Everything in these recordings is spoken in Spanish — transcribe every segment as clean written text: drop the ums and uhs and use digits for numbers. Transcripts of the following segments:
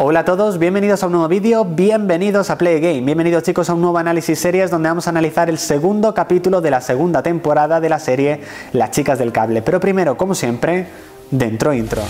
Hola a todos, bienvenidos a un nuevo vídeo, bienvenidos a Play Game, bienvenidos chicos a un nuevo análisis series donde vamos a analizar el segundo capítulo de la segunda temporada de la serie Las Chicas del Cable. Pero primero, como siempre, dentro intro.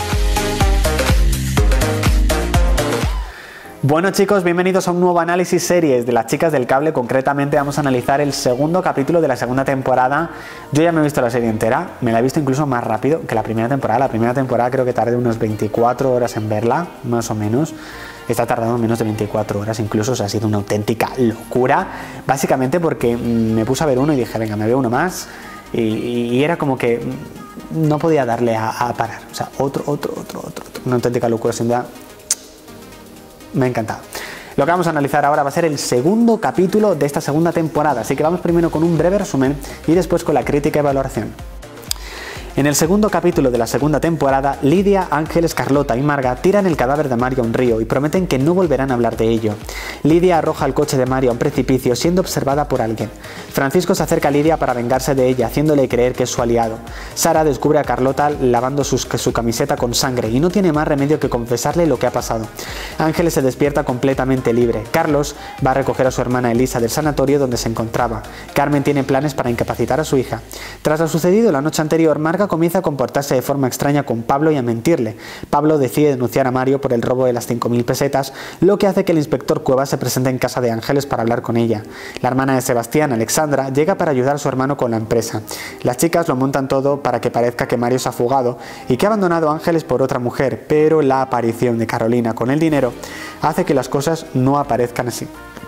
Bueno chicos, bienvenidos a un nuevo análisis series de Las Chicas del Cable. Concretamente vamos a analizar el segundo capítulo de la segunda temporada. Yo ya me he visto la serie entera, me la he visto incluso más rápido que la primera temporada. La primera temporada creo que tardé unos 24 horas en verla, más o menos. Está tardando menos de 24 horas incluso, o sea, ha sido una auténtica locura. Básicamente porque me puse a ver uno y dije, venga, me veo uno más. Y era como que no podía darle a parar. O sea, otro. Una auténtica locura, sin duda. Me ha encantado. Lo que vamos a analizar ahora va a ser el segundo capítulo de esta segunda temporada, así que vamos primero con un breve resumen y después con la crítica y valoración. En el segundo capítulo de la segunda temporada, Lidia, Ángeles, Carlota y Marga tiran el cadáver de Mario a un río y prometen que no volverán a hablar de ello. Lidia arroja el coche de Mario a un precipicio siendo observada por alguien. Francisco se acerca a Lidia para vengarse de ella, haciéndole creer que es su aliado. Sara descubre a Carlota lavando su camiseta con sangre y no tiene más remedio que confesarle lo que ha pasado. Ángeles se despierta completamente libre. Carlos va a recoger a su hermana Elisa del sanatorio donde se encontraba. Carmen tiene planes para incapacitar a su hija. Tras lo sucedido la noche anterior, Marga comienza a comportarse de forma extraña con Pablo y a mentirle. Pablo decide denunciar a Mario por el robo de las 5.000 pesetas, lo que hace que el inspector Cuevas se presente en casa de Ángeles para hablar con ella. La hermana de Sebastián, Alexandra, llega para ayudar a su hermano con la empresa. Las chicas lo montan todo para que parezca que Mario se ha fugado y que ha abandonado a Ángeles por otra mujer, pero la aparición de Carolina con el dinero hace que las cosas no parezcan así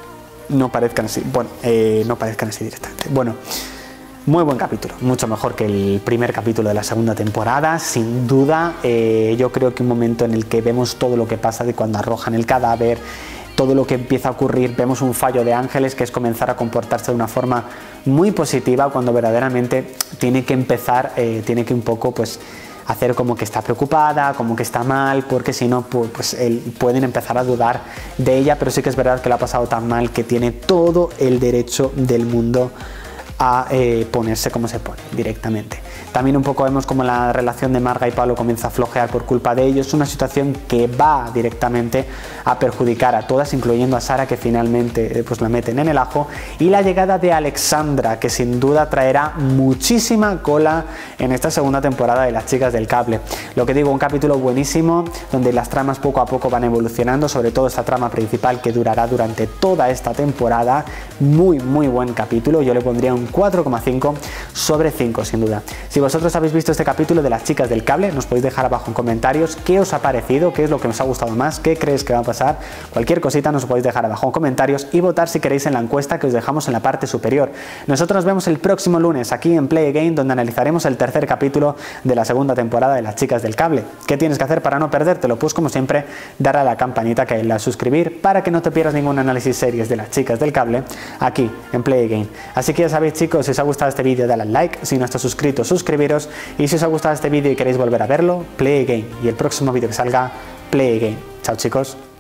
directamente. Bueno, muy buen capítulo, mucho mejor que el primer capítulo de la segunda temporada, sin duda. Yo creo que un momento en el que vemos todo lo que pasa de cuando arrojan el cadáver, todo lo que empieza a ocurrir, vemos un fallo de Ángeles que es comenzar a comportarse de una forma muy positiva cuando verdaderamente tiene que empezar, tiene que un poco pues hacer como que está preocupada, como que está mal, porque si no pues pueden empezar a dudar de ella, pero sí que es verdad que le ha pasado tan mal que tiene todo el derecho del mundo a ponerse como se pone directamente. También un poco vemos como la relación de Marga y Pablo comienza a flojear por culpa de ellos, una situación que va directamente a perjudicar a todas, incluyendo a Sara, que finalmente pues la meten en el ajo, y la llegada de Alexandra, que sin duda traerá muchísima cola en esta segunda temporada de Las Chicas del Cable. Lo que digo, un capítulo buenísimo donde las tramas poco a poco van evolucionando, sobre todo esta trama principal que durará durante toda esta temporada. Muy buen capítulo, yo le pondría un 4,5 sobre 5 sin duda. Si vosotros habéis visto este capítulo de Las Chicas del Cable, nos podéis dejar abajo en comentarios qué os ha parecido, qué es lo que os ha gustado más, qué creéis que va a pasar. Cualquier cosita nos podéis dejar abajo en comentarios y votar si queréis en la encuesta que os dejamos en la parte superior. Nosotros nos vemos el próximo lunes aquí en Play Game, donde analizaremos el tercer capítulo de la segunda temporada de Las Chicas del Cable. ¿Qué tienes que hacer para no perdértelo? Pues como siempre, darle a la campanita que hay la suscribir para que no te pierdas ningún análisis series de Las Chicas del Cable aquí en Play Game. Así que ya sabéis chicos, si os ha gustado este vídeo dale al like, si no estáis suscritos suscribiros, y si os ha gustado este vídeo y queréis volver a verlo, Play Game, y el próximo vídeo que salga, Play Game. Chao chicos.